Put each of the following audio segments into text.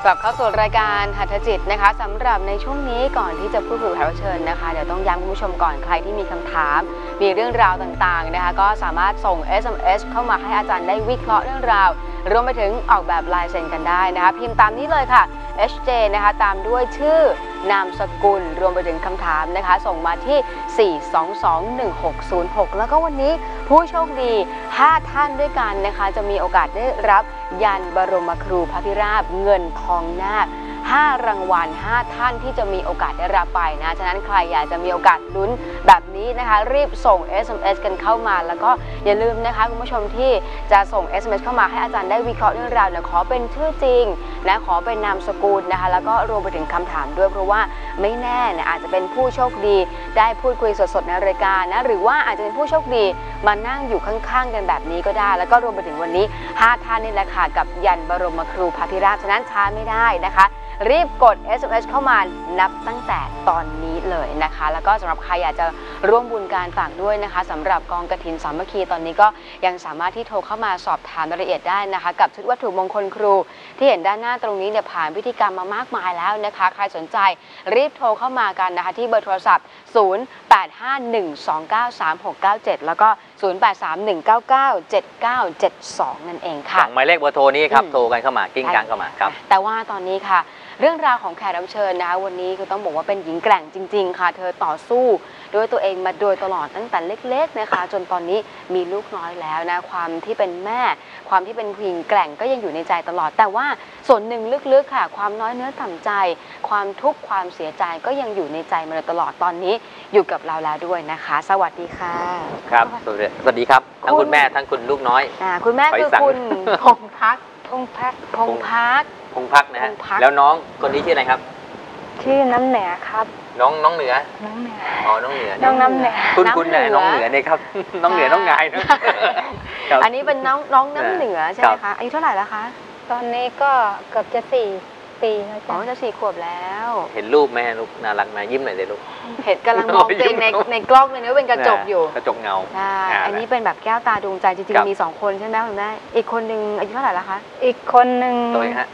กลับเข้าสู่รายการหัตถจิตนะคะสำหรับในช่วงนี้ก่อนที่จะพูดคุยกับแขกรับเชิญนะคะเดี๋ยวต้องย้ำคุณผู้ชมก่อนใครที่มีคำถามมีเรื่องราวต่างๆนะคะก็สามารถส่ง SMS เข้ามาให้อาจารย์ได้วิเคราะห์เรื่องราวรวมไปถึงออกแบบลายเซ็นกันได้นะคะพิมพ์ตามนี้เลยค่ะ HJ นะคะตามด้วยชื่อนามสกุลรวมไปถึงคำถามนะคะส่งมาที่ 4221606 แล้วก็วันนี้ผู้โชคดี 5 ท่านด้วยกันนะคะจะมีโอกาสได้รับยันบรมครูพระพิราบเงินทองนาค5 รางวัล 5 ท่านที่จะมีโอกาสได้รับไปนะฉะนั้นใครอยากจะมีโอกาสลุ้นแบบนี้นะคะรีบส่ง SMS กันเข้ามาแล้วก็อย่าลืมนะคะคุณผู้ชมที่จะส่ง SMS เข้ามาให้อาจารย์ได้วิเคราะห์เรื่องราวเนี่ยขอเป็นชื่อจริงนะขอเป็นนามสกุลนะคะแล้วก็รวมไปถึงคำถามด้วยเพราะว่าไม่แน่นะอาจจะเป็นผู้โชคดีได้พูดคุยสดๆในรายการนะหรือว่าอาจจะเป็นผู้โชคดีมานั่งอยู่ข้างๆกันแบบนี้ก็ได้แล้วก็รวมไปถึงวันนี้5 ท่านนี่แหละค่ะกับยันบรมครูพระพิราบฉะนั้นช้าไม่ได้นะคะรีบกด SMS เข้ามานับตั้งแต่ตอนนี้เลยนะคะแล้วก็สำหรับใครอยากจะร่วมบุญการฝากด้วยนะคะสำหรับกองกฐินสามัคคีตอนนี้ก็ยังสามารถที่โทรเข้ามาสอบถามรายละเอียดได้นะคะกับชุดวัตถุมงคลครูที่เห็นด้านหน้าตรงนี้เนี่ยผ่านพิธีกรรมมามากมายแล้วนะคะใครสนใจรีบโทรเข้ามากันนะคะที่เบอร์โทรศัพท์ 0851293697 แล้วก็ 0831997972 นั่นเองค่ะหมายเลขเบอร์โทรนี้ครับโทรกันเข้ามากิ้งกลางเข้ามาครับแต่ว่าตอนนี้ค่ะเรื่องราวของแขกรับเชิญนะคะวันนี้คือต้องบอกว่าเป็นหญิงแกร่งจริงๆค่ะเธอต่อสู้ด้วยตัวเองมาโดยตลอดตั้งแต่เล็กๆนะคะจนตอนนี้มีลูกน้อยแล้วนะความที่เป็นแม่ความที่เป็นผู้หญิงแกร่งก็ยังอยู่ในใจตลอดแต่ว่าส่วนหนึ่งลึกๆค่ะความน้อยเนื้อต่ำใจความทุกข์ความเสียใจก็ยังอยู่ในใจมาโดยตลอดตอนนี้อยู่กับเราแล้วด้วยนะคะสวัสดีค่ะครับสวัสดีครับทั้งคุณแม่ทั้งคุณลูกน้อยคุณแม่คือคุณพงพักนะฮะแล้วน้องคนนี้ชื่ออะไรครับชื่อน้ำเหนือครับน้องเหนืออ๋อน้องเหนือน้ำเหนือคุณแหละน้องเหนือเนี่ยครับน้องเหนือน้องงายนะอันนี้เป็นน้องน้ำเหนือใช่ไหมคะอายุเท่าไหร่แล้วคะตอนนี้ก็เกือบจะ4 ปีแล้วจ้ะจะ4 ขวบแล้วเห็นรูปแม่ลูกน่ารักไหมยิ้มหน่อยเลยลูกเห็นกำลังมองตัวเองในกล้องเลยนะเป็นกระจกอยู่กระจกเงาใช่อันนี้เป็นแบบแก้วตาดวงใจจริงๆมี2 คนใช่ไหมคุณแม่อีกคนนึงอายุเท่าไหร่แล้วคะอีกคนนึงตัวเองฮะ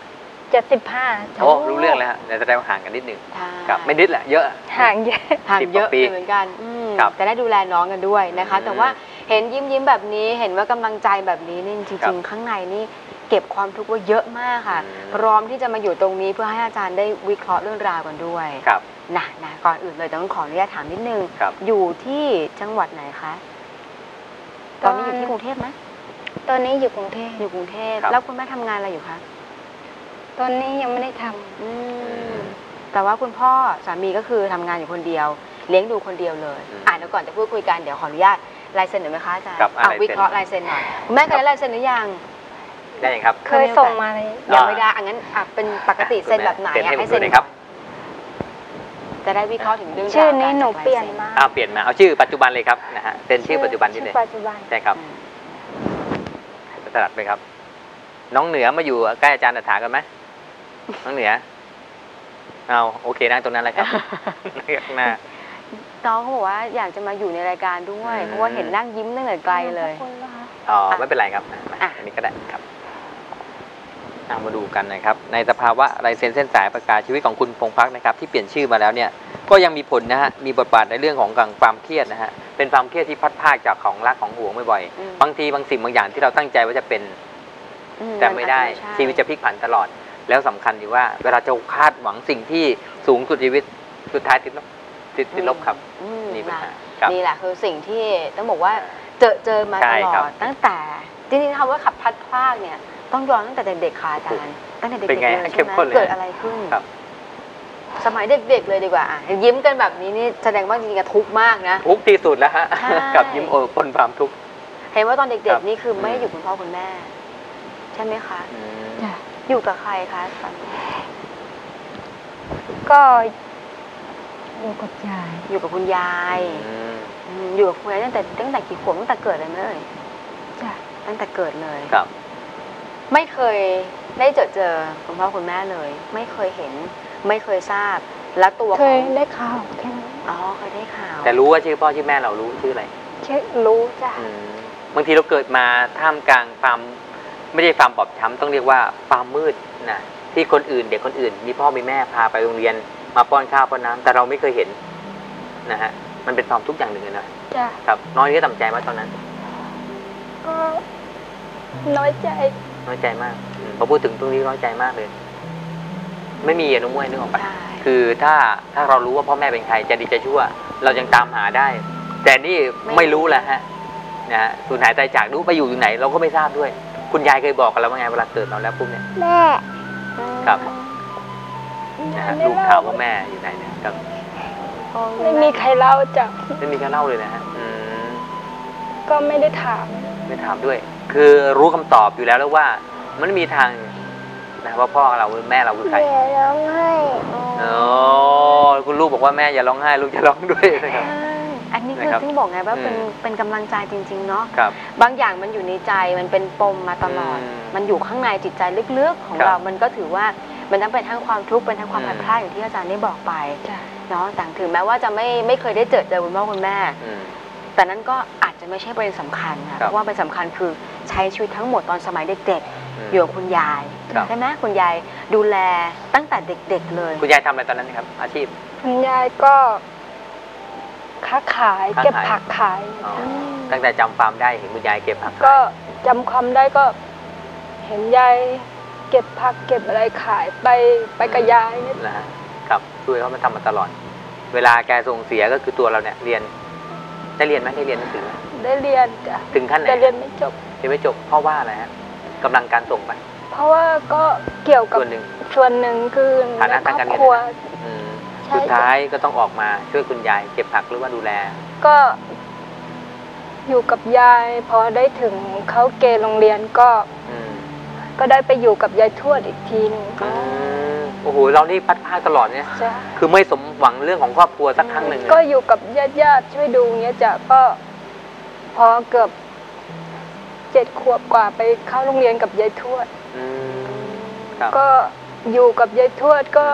75 โอ้รู้เรื่องแล้วฮะแต่แสดงว่าห่างกันนิดนึงครับไม่นิดแหละเยอะห่างเยอะเหมือนกันแต่ได้ดูแลน้องกันด้วยนะคะแต่ว่าเห็นยิ้มแบบนี้เห็นว่ากำลังใจแบบนี้นี่จริงๆข้างในนี่เก็บความทุกข์ไว้เยอะมากค่ะพร้อมที่จะมาอยู่ตรงนี้เพื่อให้อาจารย์ได้วิเคราะห์เรื่องราวกันด้วยนะก่อนอื่นเลยต้องขออนุญาตถามนิดนึงอยู่ที่จังหวัดไหนคะตอนนี้อยู่ที่กรุงเทพไหมตอนนี้อยู่กรุงเทพแล้วคุณแม่ทำงานอะไรอยู่คะตอนนี้ยังไม่ได้ทำแต่ว่าคุณพ่อสามีก็คือทำงานอยู่คนเดียวเลี้ยงดูคนเดียวเลยเดี๋ยวก่อนจะพูดคุยกันเดี๋ยวขออนุญาตลายเซ็นหน่อยไหมคะอาจารย์วิเคราะห์ลายเซ็นหน่อยคุณแม่เคยได้ลายเซ็นหรือยังได้ยังครับเคยส่งมาเลยยังไม่ได้งั้นเป็นปกติเซ็นแบบไหนให้เซ็นครับจะได้วิเคราะห์ถึงเรื่องชื่อนี้หนูเปลี่ยนมาเปลี่ยนมาเอาชื่อปัจจุบันเลยครับนะฮะเป็นชื่อปัจจุบันนี่เลยใช่ครับสลัดไปครับน้องเหนือมาอยู่ใกล้อาจารย์ถากันไหมน้องเหนือเอาโอเคนั่งตรงนั้นเลยครับหน้าน้องเขาบอกว่าอยากจะมาอยู่ในรายการด้วยเพราะว่าเห็นนั่งยิ้มตั้งแต่ไกลเลยไม่เป็นไรครับอันนี้ก็ได้ครับมาดูกันนะครับในสภาวะลายเซ็นเส้นสายประกาศชีวิตของคุณพงษ์พักนะครับที่เปลี่ยนชื่อมาแล้วเนี่ยก็ยังมีผลนะฮะมีบทบาทในเรื่องของความเครียดนะฮะเป็นความเครียดที่พัดพากจากของรักของห่วงบ่อยๆบางทีบางสิ่งบางอย่างที่เราตั้งใจว่าจะเป็นแต่ไม่ได้ชีวิตจะพลิกผันตลอดแล้วสำคัญอยู่ว่าเวลาจะคาดหวังสิ่งที่สูงสุดชีวิตสุดท้ายติดลบครับนี่เป็นนี่แหละคือสิ่งที่ต้องบอกว่าเจอมาตลอดตั้งแต่จริงๆคำว่าขับพัดพลาดเนี่ยต้องย้อนตั้งแต่เด็กๆค่ะอาจารย์ตั้งแต่เด็กๆเลยใช่ไหมเกิดอะไรขึ้นสมัยเด็กๆเลยดีกว่ายิ้มกันแบบนี้นี่แสดงว่าจริงๆทุกข์มากนะทุกข์ที่สุดแล้วฮะกับยิ้มปนความทุกข์เห็นว่าตอนเด็กๆนี่คือไม่อยู่คุณพ่อคุณแม่ใช่ไหมคะอยู่กับใครคะตอนนี้ก็อยู่กับยายอยู่กับคุณยายอยู่กับคุณยายตั้งแต่กี่ขวบตั้งแต่เกิดเลยไหมเอ่ยตั้งแต่เกิดเลยครับไม่เคยได้เจอคุณพ่อคุณแม่เลยไม่เคยเห็นไม่เคยทราบแล้วตัวเคยได้ข่าวแค่นั้นเคยได้ข่าวแต่รู้ว่าชื่อพ่อชื่อแม่เรารู้ชื่ออะไรรู้จ้ะบางทีเราเกิดมาท่ามกลางความไม่ได้ความบอบช้ำต้องเรียกว่าความมืดนะที่คนอื่นเด็กคนอื่นมีพ่อมีแม่พาไปโรงเรียนมาป้อนข้าวป้อนน้ำแต่เราไม่เคยเห็นนะฮะมันเป็นความทุกข์อย่างหนึ่งเลยนะจ้ะครับน้อยก็ต่ำใจมาตอนนั้นก็น้อยใจน้อยใจมากพอพูดถึงตรงนี้น้อยใจมากเลย ไม่มีน้องมวยนึกออกปะใช่คือถ้าเรารู้ว่าพ่อแม่เป็นใครจะดีจะชั่ว เรายังตามหาได้ แต่นี่ไม่รู้แหละฮะนะฮะสูญหายตายจากรู้ไปอยู่ไหน เราก็ไม่ทราบด้วย คุณยายเคยบอกกันแล้วว่าไงเวลาเกิดเราแล้วปุ๊บเนี่ยแม่ครับ นะฮะลูกถามว่าแม่อยู่ไหนเนี่ยครับไม่มีใครเล่าจ้ะไม่มีการเล่าเลยนะฮะก็ไม่ได้ถามไม่ถามด้วย คือรู้คำตอบอยู่แล้วแล้วว่า มันไม่มีทางนะว่าพ่อเราแม่เราคือใครแม่ร้องไห้อ๋อคุณลูกบอกว่าแม่อย่าร้องไห้ลูกจะร้องด้วยนะครับอันนี้คือนะครับที่บอกไงว่าเป็นกำลังใจจริงๆเนาะครับบางอย่างมันอยู่ในใจมันเป็นปมมาตลอด มันอยู่ข้างในจิตใจลึกๆของครับเรา มันก็ถือว่ามันทั้งเป็นทั้งความทุกข์เป็นทั้งความพลาดพลาดอย่างที่อาจารย์ได้บอกไปจ้ะเนาะแต่ถึงแม้ว่าจะไม่เคยได้เจอคุณพ่อคุณแม่ แต่นั้นก็อาจจะไม่ใช่ประเด็นสำคัญนะเพราะว่าเป็นสำคัญคือใช้ชีวิตทั้งหมดตอนสมัยเด็กๆอยู่กับคุณยายครับใช่ไหมคุณยายดูแลตั้งแต่เด็กๆเลยคุณยายทำอะไรตอนนั้นครับ อาชีพคุณยายก็ค้าขายค้าขายเก็บผักขายอ๋อตั้งแต่จำความได้เห็นคุณยายเก็บผักก็จำความได้ก็ เห็นยายเก็บผักเก็บอะไรขายไปกับยายเนี่ยนะฮะครับช่วยเขามาทำมาตลอด เวลาแกส่งเสียก็คือตัวเราเนี่ยเรียนได้เรียนไหมได้เรียนหนังสือไหมได้เรียนจ้ะถึงขั้นไหนแต่เรียนไม่จบเรียนไม่จบเพราะว่าอะไรฮะกำลังการส่งไปเพราะว่าก็เกี่ยวกับส่วนหนึ่งส่วนหนึ่งคือฐานะในครทางอการบเงินครัว ใช่สุดท้ายก็ต้องออกมาช่วยคุณยายเก็บผักหรือว่าดูแลก็อยู่กับยาย พอได้ถึงเขาเกณฑ์โรงเรียนก็ ก็ได้ไปอยู่กับยายทวดอีกทีหนึงโอ้โหเรานี่พัดพลาดตลอดเนี่ยจ้ะคือไม่สมหวังเรื่องของครอบครัวสักครั้งหนึ่งเลยก็อยู่กับญาติช่วยดูเงี้ยจ้ะก็ พอเกือบ7 ขวบกว่าไปเข้าโรงเรียนกับยายทวดครับก็อยู่กับยายทวดก็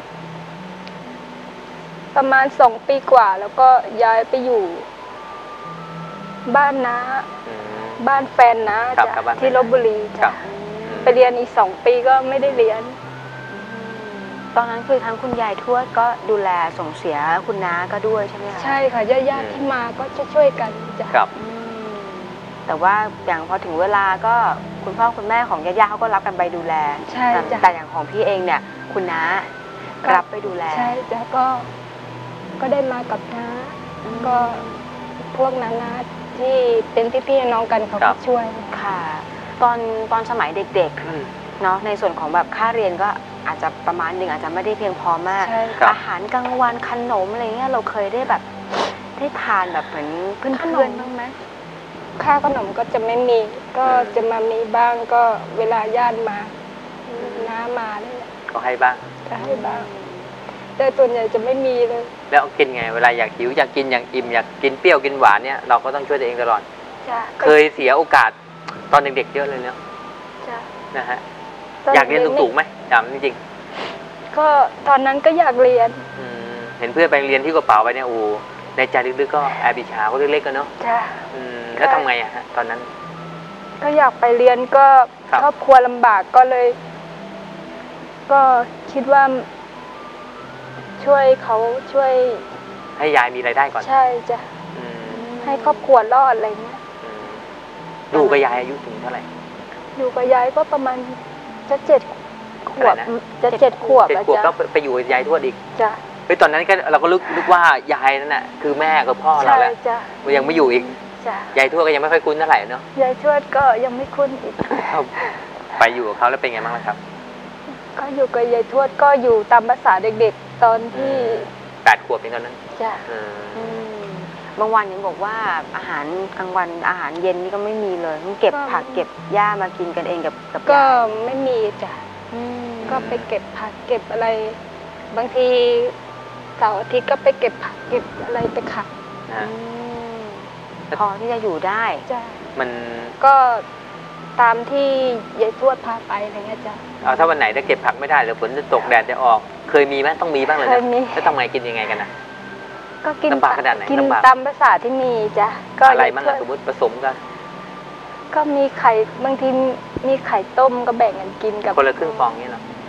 ประมาณ2 ปีกว่า แล้วก็ย้ายไปอยู่ บ้านน้าบ้านแฟนน้าครับจ้ะครับบ้านแฟนที่ลบบุรีครัจ้ะบไปเรียนอีก2 ปีก็ไม่ได้เรียนตอนนั้นคือทั้งคุณยายทวดก็ดูแลส่งเสียคุณน้าก็ด้วยใช่ไหมคะใช่ค่ะญาติๆที่มาก็จะช่วยกันจ้ะครับแต่ว่าอย่างพอถึงเวลาก็คุณพ่อคุณแม่ของญาติๆเขาก็รับกันไปดูแลใช่จ้ะแต่อย่างของพี่เองเนี่ยคุณน้าก็รับไปดูแลใช่จ้ะก็ได้มากับน้าก็พวกน้าๆที่เป็นพี่ๆน้องๆกันเขาครัก็บช่วยค่ะ ตอนสมัยเด็กๆเนาะในส่วนของแบบค่าเรียนก็อาจจะประมาณหนึ่งอาจจะไม่ได้เพียงพอมากใช่ครับอาหารกลางวันขนมอะไรเงี้ยเราเคยได้แบบได้ทานแบบเหมือนเพื่อนๆบ้างไหมค่าขนมก็จะไม่มีก็จะมามีบ้างก็เวลาญาติมาน้ามาเนี่ยก็ให้บ้างจะให้บ้าง แต่ส่วนใหญ่จะไม่มีเลยแล้วกินไงเวลาอยากหิวอยากกินอยากอิ่มอยากกินเปรี้ยวกินหวานเนี่ยเราก็ต้องช่วยตัวเองตลอดจ้ะเคยเสียโอกาสตอนเด็กๆเยอะเลยเนาะจ้ะนะฮะอยากเรียนสูงๆไหมถามจริงก็ตอนนั้นก็อยากเรียนๆเห็นเพื่อนไปเรียนที่กระเป๋าไปเนี่ยโอ้ในใจลึกๆก็แอบอิจฉาเขาเล็กๆกันเนาะจ้ะแล้วทำไงอะฮะตอนนั้นก็อยากไปเรียนก็ครับครอบครัวลำบากก็เลย ก็คิดว่าช่วยเขาช่วยให้ยายมีรายได้ก่อนใช่จ้ะอืมให้ครอบครัวรอดอะไรเงี้ยอยู่กับยายอายุถึงเท่าไหร่อยู่กับยายก็ประมาณจะ7 ขวบอะไรนะจะ7 ขวบ 7 แล้วขวบจ้ะแล้วไปอยู่กับยายทวดอีกจ้ะเฮ้ยตอนนั้นก็เราก็นึกว่ายายนั่นน่ะคือแม่กับพ่อเราใช่แหละจ้ะยังไม่อยู่อีกจ้ะยายทวดก็ยังไม่ค่อยคุ้นเท่าไหร่เนาะยายทวดก็ยังไม่คุ้นอีกไปอยู่กับเขาแล้วเป็นไงบ้างล่ะครับก็อยู่กับยายทวดก็อยู่ตามภาษาเด็กๆตอนที่ 8 ขวบเองตอนนั้นจ้ะบางวันยังบอกว่าอาหารกลางวันอาหารเย็นนี่ก็ไม่มีเลยต้องเก็บผักเก็บหญ้ามากินกันเองกับก็ยายไม่มีจ้ะมก็ไปเก็บผักเก็บอะไร บางทีเสาร์อาทิตย์ก็ไปเก็บผักเก็บอะไรไปขายนะฮะพอที่จะอยู่ได้จ้ะมันก็ตามที่ยายทวดพาไปอะไรเงี้ยจ้ะเอาถ้าวันไหนถ้าเก็บผักไม่ได้หรือฝนจะตกแดดจะออก เคยมีไหมต้องมีบ้างเลยเคนะยมีแล้วทำไงกินยังไงกันนะก็กินลำบากขนาดไหนกินลำบากตามภาษาที่มีจ้ะก็อะไรยายบ้างทวอะดสมมติผสมกันก็มีไข่บางทีมีไข่ต้มก็แบ่งกันกินกับคนละครึ่งฟองนี้เนาะ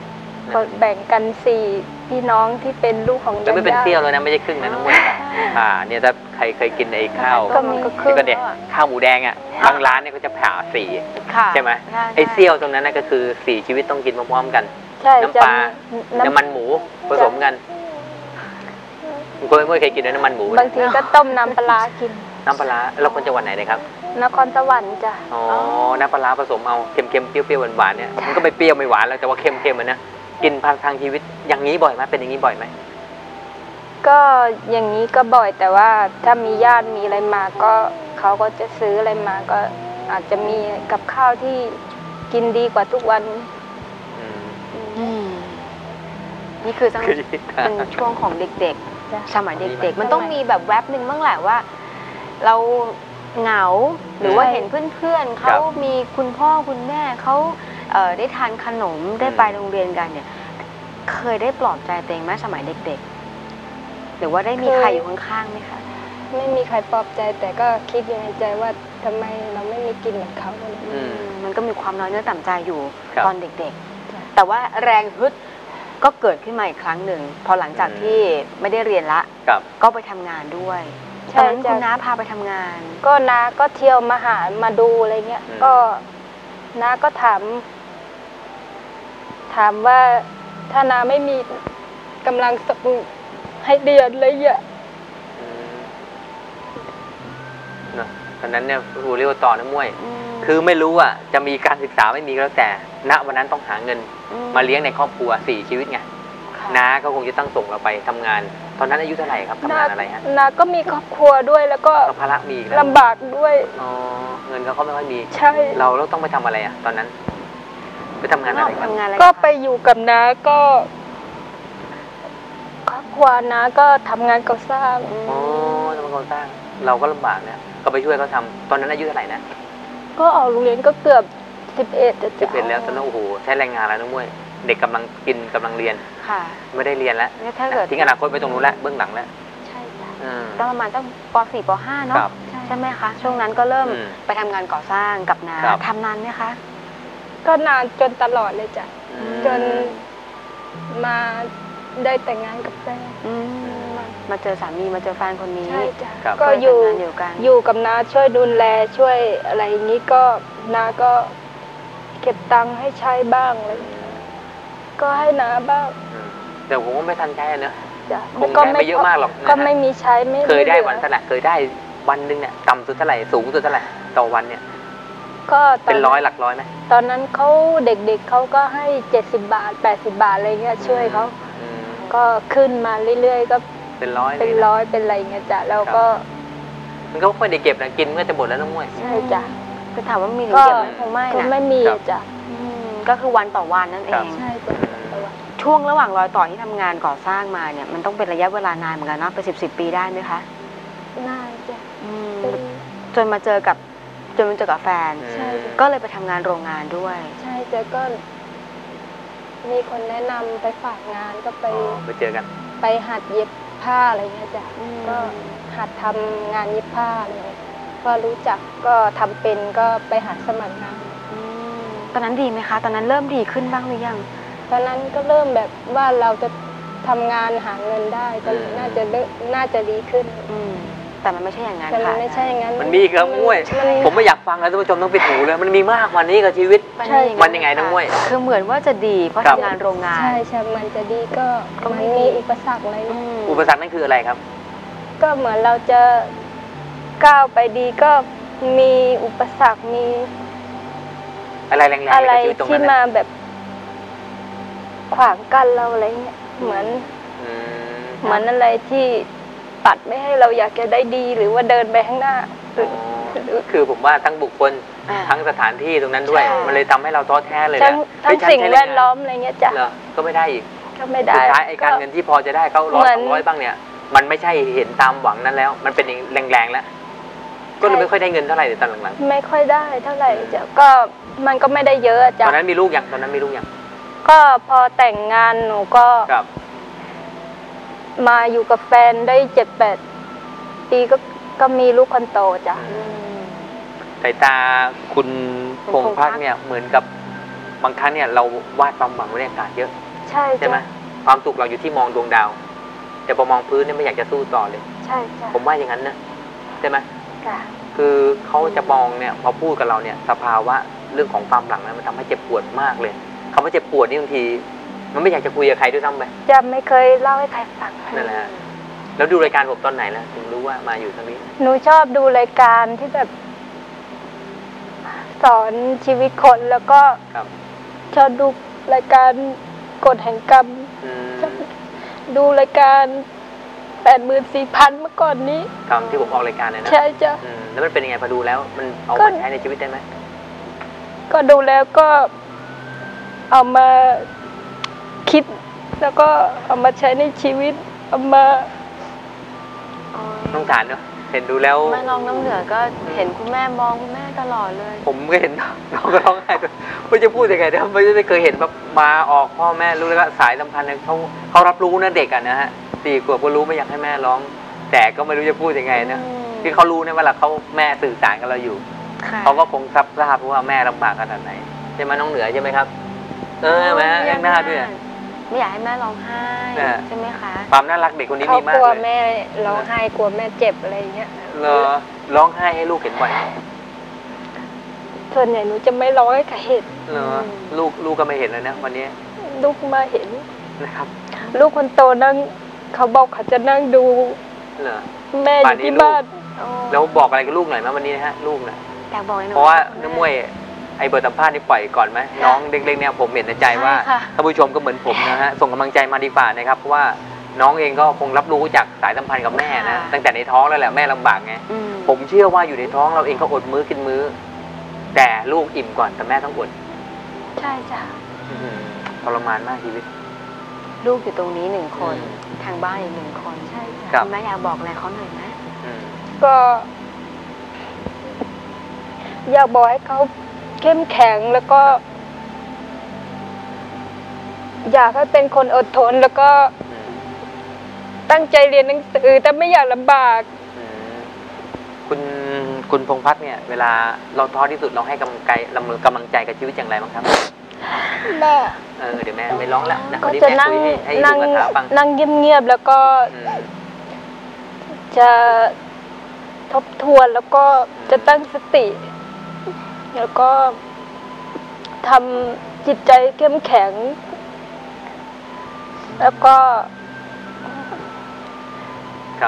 ก็แบ่งกันสี่พี่น้องที่เป็นลูกของแล้วไม่เป็นญาติเซี่ยวเลยนะไม่ใช่ครึ่งนะน้องมวยเนี่ยถ้าใครเคยกินไอ้ข้าวก็มีนี่ก็เด็กข้าวหมูแดงอ่ะบางร้านเนี่ยก็จะผ่าสีค่ะใช่ไหมไอ้เซี่ยวตรงนั้นน่ะก็คือสี่ชีวิตต้องกินพร้อมๆกันใช่น้ำปลาจะน้ำมันหมูผสมกันคุณไม่เคยกินด้วยน้ำมันหมูบางทีก็ต้มน้ำปลาร้ากินน้ำปลาร้าเราคนจังหวัดไหนเลยครับนครสวรรค์จ้ะอ๋อน้ำปลาร้าผสมเอาเค็มๆเปรี้ยวๆหวานๆเนี่ยมันก็ไม่เปรี้ยวไม่หวานแล้วแต่ว่าเค็มๆมันนะกินทางชีวิตอย่างนี้บ่อยไหมเป็นอย่างนี้บ่อยไหมก็อย่างนี้ก็บ่อยแต่ว่าถ้ามีญาติมีอะไรมาก็เขาก็จะซื้ออะไรมาก็อาจจะมีกับข้าวที่กินดีกว่าทุกวันอืมนี่คือต้องเป็นช่วงของเด็กจ้ะๆ สมัยเด็กๆ มันต้องมีแบบแวบหนึ่งบ้างแหละว่า เราเหงาหรือว่าเห็นเพื่อนๆเขามีคุณพ่อคุณแม่เขาได้ทานขนมได้ไปโรงเรียนกันเนี่ย เคยได้ปลอบใจตัวเองไหมสมัยเด็กๆ หรือว่าได้มีใครอยู่ข้างๆไหมคะไม่มีใครปลอบใจแต่ก็คิดอยู่ในใจว่าทำไมเราไม่มีกินเหมือนเขาเลยมันก็มีความน้อยเนื้อต่ำใจอยู่ครับตอนเด็กๆ แต่ว่าแรงฮึดก็เกิดขึ้นมาอีกครั้งหนึ่งพอหลังจากที่ไม่ได้เรียนละครับก็ไปทำงานด้วยตอนนั้นคุณน้าพาไปทำงานก็น้าก็เที่ยวมาหามาดูอะไรเงี้ยก็น้าก็ถามว่าถ้าน้าไม่มีกำลังให้เรียนอะไรเงี้ยนะตอนนั้นเนี่ยครูเรียกว่าต่อน้ำมวย คือไม่รู้อ่ะจะมีการศึกษาไม่มีก็แล้วแต่ณวันนั้นต้องหาเงินมาเลี้ยงในครอบครัว4ชีวิตไงน้าก็คงจะต้องส่งเราไปทำงาน ตอนนั้นอายุเท่าไหร่ครับทำงานอะไรฮะน้าก็มีครอบครัวด้วยแล้วก็ภาระมีอีกแล้วลำบากด้วยอ๋อเงินเขาไม่ค่อยมีใช่เราต้องไปทำอะไรอ่ะตอนนั้น ไปทำงานอะไรครับทำงานอะไรก็ไปอยู่กับน้าก็ครอบครัวน้าก็ทำงานก่อสร้างอ๋อทำงานก่อสร้างเราก็ลำบากเนี่ยก็ไปช่วยเขาทำตอนนั้นอายุเท่าไหร่นะก็ออกโรงเรียนก็เกือบ11จะ 11แล้วตอนนั้นโอ้โหใช้แรงงานแล้วน้องมวยเด็กกำลังกินกำลังเรียนค่ะไม่ได้เรียนแล้วเนี่ยถ้าเกิดทิ้งอนาคตไปตรงนู้นแล้วเบื้องหลังแล้วใช่จ้ะต้องประมาณตั้งป .4 ป .5 เนาะครับใช่ไหมคะ ช่วงนั้นก็เริ่มอืมไปทำงานก่อสร้างกับน้าครับทำนานไหมคะก็นานจนตลอดเลยจ้ะ จนมาได้แต่งงานกับแฟนมาเจอสามีมาเจอแฟนคนนี้ใช่จ้ะครับก็เลยอยู่แต่งงานเดียวกันอยู่กับน้าช่วยดูแลช่วยอะไรอย่างนี้ก็น้าก็เก็บตังค์ให้ใช้บ้างอะไรอย่างเงี้ยก็ให้น้าบ้างแต่ผมก็ไม่ทันใช้เนอะจ้ะคงได้ไม่เยอะมากหรอกนะฮะก็ไม่มีใช้ไม่เคยได้หลือวันเท่าไหร่เคยได้วันหนึ่งเนี่ยต่ำสุดเท่าไหร่สูงสุดเท่าไหร่ต่อวันเนี่ยก็ตเป็นร้อยหลักร้อยไหมตอนนั้นเขาเด็กๆเขาก็ให้70 บาท80 บาทอะไรเงี้ยช่วยเขาอืมก็ขึ้นมาเรื่อยๆก็เป็นร้อยเป็นลยะร้อยเป็นอะไรเงี้ยจ้ะแล้วก็มันก็ไม่ได้เก็บนะกินก็จะหมดแล้วน้องมวยใช่จ้ะจะถามว่ามีหรือก็เก็บไหมคงไม่ก็นะไม่มีครับจ้ะก็คือวันต่อวันนั่นเอครับงใช่จ้ะช่วงระหว่างรอยต่อที่ทำงานก่อสร้างมาเนี่ยมันต้องเป็นระยะเวลานานเหมือนกันเนาะเป็น10 ปีได้ไหมคะน่าจะจนมาเจอกับแฟนใช่ก็เลยไปทำงานโรงงานด้วยใช่แต่ก็มีคนแนะนำไปฝากงานก็ไปอ๋อไปเจอกันไปหัดเย็บผ้าอะไรเงี้ยจ้ะก็หัดทำงานเย็บผ้าอะไรเงี้ยก็รู้จักก็ทำเป็นก็ไปหัดสมัครงานตอนนั้นดีไหมคะ ตอนนั้นเริ่มดีขึ้นบ้างหรือยังตอนนั้นก็เริ่มแบบว่าเราจะทำงานหาเงินได้ก็น่าจะดีขึ้นแต่มันไม่ใช่อย่างนั้นแต่มันค่ะไม่ใช่อย่างนั้นมันมีอีกครับน้องมวยผมไม่อยากฟังแล้วท่านผู้ชมต้องปิดหูเลยมันมีมากกว่านี้กับชีวิตใช่มันยังไงน้องมวยคือเหมือนว่าจะดีเพราะครับทำงานโรงงานใช่ใช่มันจะดีก็ก็ไม่มันดีมีอุปสรรคอะไรอุปสรรคนั่นคืออะไรครับก็เหมือนเราจะก้าวไปดีก็มีอุปสรรคมีอะไรแรงๆอะไรกับชีวิตตรงที่นั้นมาน่ะแบบขวางกันเราอะไรเงี้ยเหมือนอืมเหมือนอะไรที่ปัดไม่ให้เราอยากจะได้ดีหรือว่าเดินไปข้างหน้าหรือคือผมว่าทั้งบุคคลอ่าทั้งสถานที่ตรงนั้นด้วยใช่มันเลยทำให้เราท้อแท้เลยทั้นะงเฮ้ยฉันสิ่งใช้แวรงดงานล้อมอะไรเงี้ยจ้ะเหรอก็ไม่ได้อีกก็ไม่ได้สุดท้ายไอ้การเงินที่พอจะได้เขา100 เหมือน 200บ้างเนี่ย มันไม่ใช่เห็นตามหวังนั้นแล้ว มันเป็นแรงๆแล้ว ก็เลยไม่ค่อยได้เงินเท่าไหร่ในตอนหลังไม่ค่อยได้เท่าไหร่จ้ะก็มันก็ไม่ได้เยอะอะๆตจ้ะอนนั้นมีลูกยังตอนนั้นมีลูกยังก็พอแต่งงานหนูก็ครับมาอยู่กับแฟนได้7-8 ปีก็มีลูกคนโตจ้ะสายตาคุณพงษ์พักเนี่ยเหมือนกับบางครั้งเนี่ยเราวาดความหวังไว้ในอากาศเยอะใใช่ไหมความสุขเราอยู่ที่มองดวงดาว แต่พอมองพื้นเนี่ยไม่อยากจะสู้ต่อเลยใช่จ้ะผมว่าอย่างนั้นนะใช่ไหมจ้ะคือเขาจะมองเนี่ยพอพูดกับเราเนี่ยสภาวะเรื่องของความหลังนั้นมันทำให้เจ็บปวดมากเลยคำว่าเจ็บปวดนี่บางทีมันไม่อยากจะคุยกับใครด้วยซ้ำไปจะไม่เคยเล่าให้ใครฟังนั่นแหละฮะแล้วดูรายการผมตอนไหนแล้วถึงรู้ว่ามาอยู่ตรงนี้หนูชอบดูรายการที่แบบ สอนชีวิตคนแล้วก็ครับชอบดูรายการกฎแห่งกรรมอืมดูรายการ 84,000 เมื่อก่อนนี้ตอนที่ผมออกรายการเลยนะใช่จ้ะแล้วมันเป็นยังไงพอดูแล้ว มันเอาก็มาใช้ในชีวิตได้ไหมก็ดูแล้วก็เอามาคิด แล้วก็เอามาใช้ในชีวิต เอามาต้องการเนาะเห็นดูแล้วแม่น้องน้ำเหนือก็เห็นคุณแม่มองคุณแม่ตลอดเลยผมก็เห็น น้องก็ร้องไห้ด้วยไม่จะพูดยังไงนะไม่เคยเห็นแบบมาออกพ่อแม่รู้แล้วก็สายสัมพันธ์เนี่ยเขารับรู้นะเด็กอ่ะนะฮะ4 ขวบก็รู้ไม่อยากให้แม่ร้อง แต่ก็ไม่รู้จะพูดยังไงนะคือเขารู้นะเวลาเขาแม่สื่อสารกับเราอยู่ค่ะเขาก็คงทราบว่าแม่ลำบากขนาดไหนใช่ไหมน้องเหนือใช่ไหมครับ แม่ยังหน้าด้วยไม่อยากให้แม่ร้องไห้น่ะใช่ไหมคะความน่ารักเด็กคนนี้เขามีมากกลัวเลยแม่ร้องไห้กลัวแม่เจ็บอะไรอย่างเงี้ยเหรอร้องไห้ให้ลูกเห็นบ่อยไหมส่วนใหญ่หนูจะไม่ร้องให้ใครเห็นเหรอลูกก็ไม่เห็นเลยนะวันนี้ลูกมาเห็นนะครับลูกคนโตนั่งเขาบอกเขาจะนั่งดูเหรอแม่อยู่ที่บ้านแล้วบอกอะไรกับลูกหน่อยไหมวันนี้นะฮะลูกนะอยากบอกเลยหนูเพราะว่าน้ำมวยไอ้เบอร์สัมภาษณ์นี่ปล่อยก่อนไหมน้องเล็กๆเนี่ยผมเห็นในใจว่าใช่ค่ะท่านผู้ชมก็เหมือนผมนะฮะส่งกำลังใจมาดีกว่านะครับเพราะว่าน้องเองก็คงรับรู้จากสายสัมพันธ์กับแม่นะตั้งแต่ในท้องแล้วแหละแม่ลำบากไงอืมผมเชื่อว่าอยู่ในท้องเราเองก็อดมื้อกินมื้อ แต่ลูกอิ่มก่อนแต่แม่ต้องอดใช่จ้ะทรมานมากชีวิตลูกอยู่ตรงนี้1 คนอืมทางบ้านอีก1 คนใช่ครัจ้ะบคุณแม่อยากบอกอะไรเขาหน่อยไหมก็ อยากบอกให้เขาเข้มแข็งแล้วก็ อยากให้เป็นคนอดทนแล้วก็ตั้งใจเรียนหนังสือแต่ไม่อยากลำบากคุณพงษ์พัฒน์เนี่ยเวลาเราท้อที่สุดเราให้กำลังใจกับชีวิตอย่างไรบ้างครับแม่เดี๋ยวแม่ไม่ร้องแล้วนะก็วันนี้จะแม่นั่งคุยให้นั่งลูกกระถาฟังนั่งเงียบๆแล้วก็อืมจะทบทวนแล้วก็จะตั้งสติ แล้วก็ทำจิตใจเข้มแข็ง แล้วก็ครับ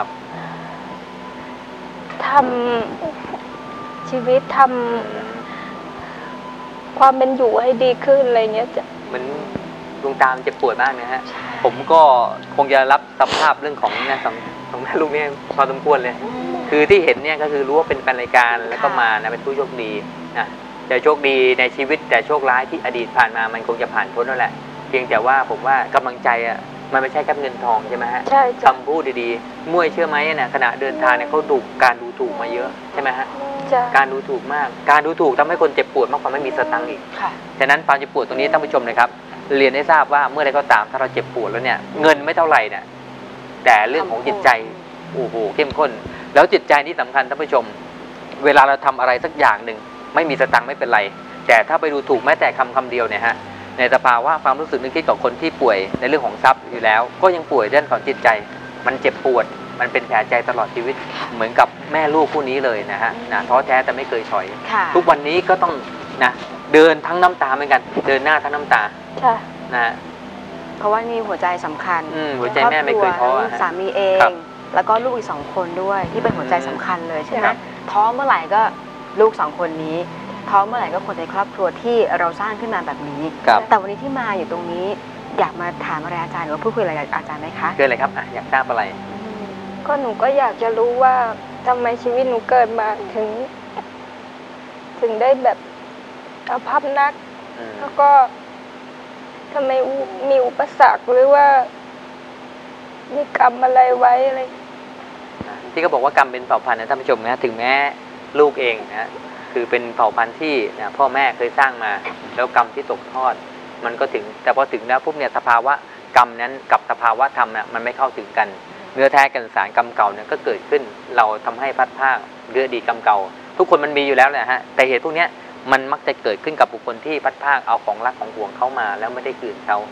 ทำชีวิตทำความเป็นอยู่ให้ดีขึ้นอะไรเงี้ยจะเหมือนดวงตามนเจ็บปวดมากนะฮะ ผมก็คงจะรับสภาพเรื่องของเนี่ยของแม่ลูกเนี่ยพอสมควรเลย คือที่เห็นเนี่ยก็คือรู้ว่าเป็นแฟนรายการแล้วก็มานะเป็นผู้โชคดีนะจะโชคดีในชีวิตแต่โชคร้ายที่อดีตผ่านมามันคงจะผ่านพ้นนั่นแหละ เพียงแต่ว่าผมว่ากำลังใจอ่ะมันไม่ใช่แค่เงินทองใช่ไหมฮะใช่จ้ะคำพูดดีๆมั่วเชื่อไหมนะขณะเดินทางเนี่ยเขาดูการดูถูกมาเยอะใช่ไหมฮะจะการดูถูกมาก การดูถูกทำให้คนเจ็บปวดมากกว่าไม่มีสตังค์อีกค่ะฉะนั้นความเจ็บปวดตรงนี้ท่านผู้ชมนะครับ เรียนให้ทราบว่าเมื่อใดก็ตามถ้าเราเจ็บปวดแล้วเนี่ยเงินไม่เท่าไหร่เนี่ยแต่เรื่องของจิตใจโอ้โหเข้มข้น แล้วจิตใจนี่สำคัญท่านผู้ชม เวลาเราทำอะไรสักอย่างหนึ่งไม่มีสตังค์ไม่เป็นไร แต่ถ้าไปดูถูกแม้แต่คำเดียวเนี่ยฮะในสภาวะความรู้สึกนึกคิดของคนที่ป่วยในเรื่องของทรัพย์อยู่แล้ว ก็ยังป่วยเรื่องของจิตใจ มันเจ็บปวดมันเป็นแผลใจตลอดชีวิต เหมือนกับแม่ลูกคู่นี้เลยนะฮะท้อแท้แต่ไม่เคยถอยค่ะทุกวันนี้ก็ต้องนะเดินทั้งน้ำตาเหมือนกัน เดินหน้าทั้งน้ำตาจ้ะนะฮะเพราะว่านี่หัวใจสำคัญหัวใจแม่ไม่เคยท้อครอบครัวทั้งสามีเองครับแล้วก็ลูกอีก2 คนด้วยที่เป็นหัวใจสำคัญเลยใช่ไหมครับท้อเมื่อไหร่ก็ลูก2 คนนี้ ท้อเมื่อไหร่ก็คนในครอบครัวที่เราสร้างขึ้นมาแบบนี้ครับแต่วันนี้ที่มาอยู่ตรงนี้ อยากมาถามอะไรอาจารย์หรือว่าพูดคุยอะไรกับอาจารย์ไหมคะเกิดอะไรครับอยากทราบอะไรก็หนูก็อยากจะรู้ว่าทำไมชีวิตหนูเกิดมาถึงได้แบบอาภัพนัก แล้วก็ทำไมมีอุปสรรคหรือว่ามีกรรมอะไรไว้อะไรที่เขาบอกว่ากรรมเป็นเผ่าพันธุ์นะท่านผู้ชมนะถึงแม้ลูกเองนะคือเป็นเผ่าพันธุ์ที่นะพ่อแม่เคยสร้างมา แล้วกรรมที่ตกทอด มันก็ถึงแต่พอถึงแล้วปุ๊บเนี่ยสภาวะกรรมนั้นกับสภาวะธรรมนะมันไม่เข้าถึงกันเนื้อแท้กันสารกรรมเก่าเนี่ยก็เกิดขึ้นเราทำให้พัดภาคเรือดีกรรมเก่า ทุกคนมันมีอยู่แล้วแหละฮะแต่เหตุพวกนี้มันมักจะเกิดขึ้นกับบุคคลที่พัดภาคเอาของรักของห่วงเข้ามาแล้วไม่ได้คืนเขา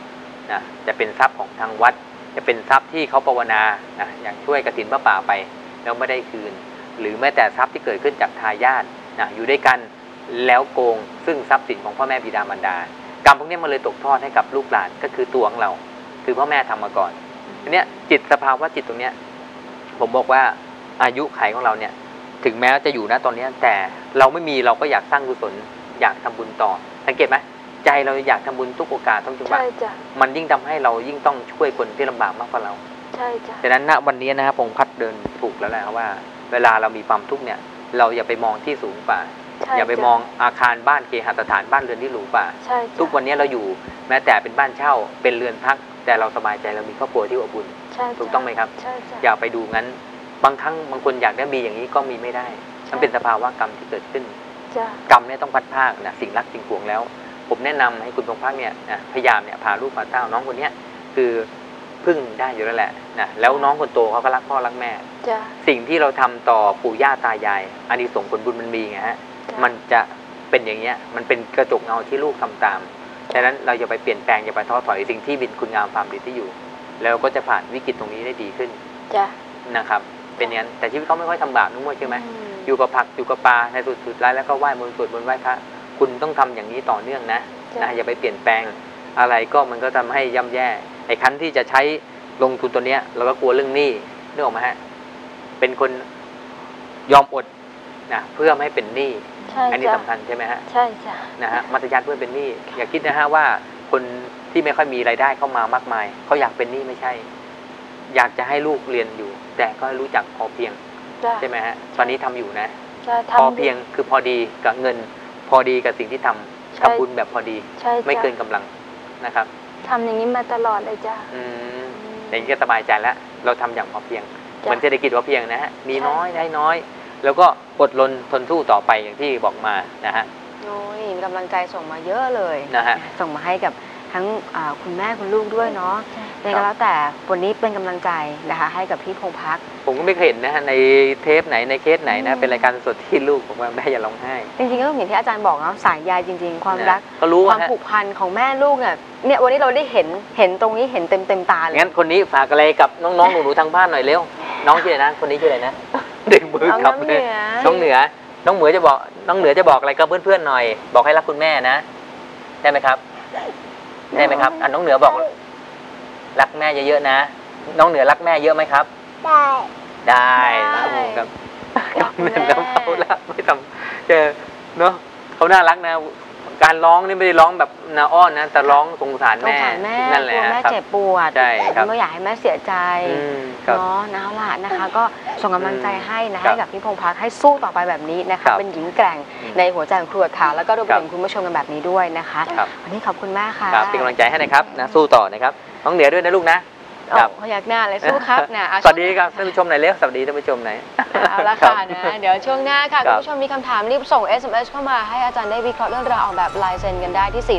นะจะเป็นทรัพย์ของทางวัดจะเป็นทรัพย์ที่เขาภาวนานะอย่างช่วยกฐินพระป่าไปแล้วไม่ได้คืนหรือแม้แต่ทรัพย์ที่เกิดขึ้นจากทายาทนะอยู่ด้วยกันแล้วโกงซึ่งทรัพย์สินของพ่อแม่บิดามารดากรรมพวกนี้มันเลยตกทอดให้กับลูกหลานก็คือตัวของเราคือพ่อแม่ทำมาก่อนทีเนี้ยจิตสภาวะจิตตรงเนี้ยผมบอกว่าอายุไขของเราเนี่ยถึงแม้จะอยู่ณตอนนี้แต่เราไม่มีเราก็อยากสร้างกุศลอยากทำบุญต่อสังเกตไหมใจเราอยากทำบุญทุกโอกาสต้องจุ่มว่ามันยิ่งทำให้เรายิ่งต้องช่วยคนที่ลำบากมากกว่าเราใช่จ้ะดังนั้นณวันนี้นะครับพงษ์พัฒน์เดินถูกแล้วแหละว่าเวลาเรามีความทุกข์เนี่ยเราอย่าไปมองที่สูงกว่าอย่าไปมองอาคารบ้านเคหสถานบ้านเรือนที่หรูกว่าทุกวันนี้เราอยู่แม้แต่เป็นบ้านเช่าเป็นเรือนพักแต่เราสบายใจเรามีครอบครัวที่อบอุ่นถูกต้องไหมครับอย่าไปดูงั้นบางครั้งบางคนอยากได้มีอย่างนี้ก็มีไม่ได้มันเป็นสภาวะกรรมที่เกิดขึ้นกรรมเนี่ยต้องพัดภาคนะสิ่งรักสิ่งหวงแล้วผมแนะนำให้คุณพงษ์พัฒน์เนี่ยพยายามเนี่ยพาลูกพาเต้าน้องคนนี้คือพึ่งได้อยู่แล้วแหละนะแล้วน้องคนโตเขาก็รักพ่อรักแม่สิ่งที่เราทำต่อปู่ย่าตายายอานิสงส์ผลบุญมันมีไงฮะมันจะเป็นอย่างเงี้ยมันเป็นกระจกเงาที่ลูกทำตามดังนั้นเราอย่าไปเปลี่ยนแปลงอย่าไปท้อถอยสิ่งที่บินคุณงามความดีที่อยู่แล้วก็จะผ่านวิกฤตตรงนี้ได้ดีขึ้นนะครับเป็นอย่างนั้นแต่ชีวิตเขาไม่ค่อยทำบาปนุ่มใช่ไหมอยู่กับผักอยู่กับปลาในสุดท้ายแล้วก็ไหว้บนสวดบนไหว้พระคุณต้องทำอย่างนี้ต่อเนื่องนะอย่าไปเปลี่ยนแปลงอะไรก็มันก็ทำให้ย่ำแย่ไอ้คันที่จะใช้ลงทุนตัวเนี้ยเราก็กลัวเรื่องหนี้นึกออกไหมฮะเป็นคนยอมอดนะเพื่อไม่ให้เป็นหนี้อันนี้สำคัญใช่ไหมฮะใช่จ้ะนะฮะมัธยัสถ์เพื่อเป็นหนี้อย่าคิดนะฮะว่าคนที่ไม่ค่อยมีรายได้เข้ามามากมายเขาอยากเป็นหนี้ไม่ใช่อยากจะให้ลูกเรียนอยู่แต่ก็รู้จักพอเพียงใช่ไหมฮะตอนนี้ทำอยู่นะพอเพียงคือพอดีกับเงินพอดีกับสิ่งที่ทำบุญแบบพอดีไม่เกินกำลังนะครับทำอย่างนี้มาตลอดเลยจ้ะอย่างนี้ก็สบายใจแล้วเราทำอย่างพอเพียงเหมือนเศรษฐกิจพอเพียงนะฮะมีน้อยได้น้อยแล้วก็อดรนทนสู้ต่อไปอย่างที่บอกมานะฮะโอ้ยมีกำลังใจส่งมาเยอะเลยนะฮะส่งมาให้กับทั้งคุณแม่คุณลูกด้วยเนาะยังไงก็แล้วแต่วันนี้เป็นกำลังใจนะคะให้กับพี่พงษ์พัฒน์ผมก็ไม่เคยเห็นนะฮะในเทปไหนในเคสไหนนะเป็นรายการสดที่ลูกบอกว่าแม่อย่าร้องไห้จริงๆก็อย่างที่อาจารย์บอกเนาะสายใยจริงๆความรักความผูกพันของแม่ลูกเนี่ยวันนี้เราได้เห็นตรงนี้เห็นเต็มตาเลยงั้นคนนี้ฝากอะไรกับน้องๆหนูๆทางบ้านหน่อยเร็วน้องชื่ออะไรนะคนนี้ชื่ออะไรนะเด็กมือครับน้องเหนือน้องเหนือจะบอกอะไรกับเพื่อนๆหน่อยบอกให้รักคุณแม่นะได้ไหมครับได้ไหมครับน้องเหนือบอกรักแม่เยอะๆนะน้องเหนือรักแม่เยอะไหมครับได้ครับน้องเขาละไม่ทำเนาะเขาน่ารักนะการร้องนี่ไม่ได้ร้องแบบนาอ้อนนะแต่ร้องสงสารแม่นั่นแหละแม่เจ็บปวดไม่อยากให้แม่เสียใจเนาะเอาล่ะนะคะก็ส่งกำลังใจให้นะให้กับพี่พงษ์พัฒน์ให้สู้ต่อไปแบบนี้นะคะเป็นหญิงแกร่งในหัวใจของครัวขาแล้วก็รวมไปถึงคุณผู้ชมกันแบบนี้ด้วยนะคะวันนี้ขอบคุณมากค่ะเป็นกำลังใจให้นะครับนะสู้ต่อนะครับน้องเหนือด้วยนะลูกนะพยักหน้าเลยสู้ครับนะสวัสดีครับท่านผู้ชมไหนเร็วสวัสดีท่านผู้ชมไหนเอาละค่ะนะเดี๋ยวช่วงหน้าค่ะคุณผู้ชมมีคำถามรีบส่ง SMS เข้ามาให้อาจารย์ได้วิเคราะห์เรื่องราวออกแบบลายเซ็นกันได้ที่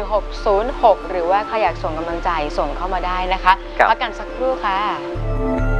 422-1606หรือว่าใครอยากส่งกำลังใจส่งเข้ามาได้นะคะพักกันสักครู่ค่ะ